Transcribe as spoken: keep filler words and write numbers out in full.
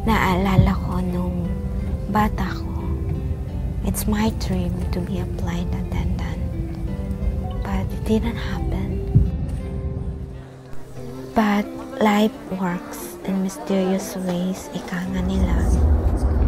Naalala ko nung bata ko, it's my dream to be a flight attendant. But it didn't happen. But life works in mysterious ways, ika nga nila.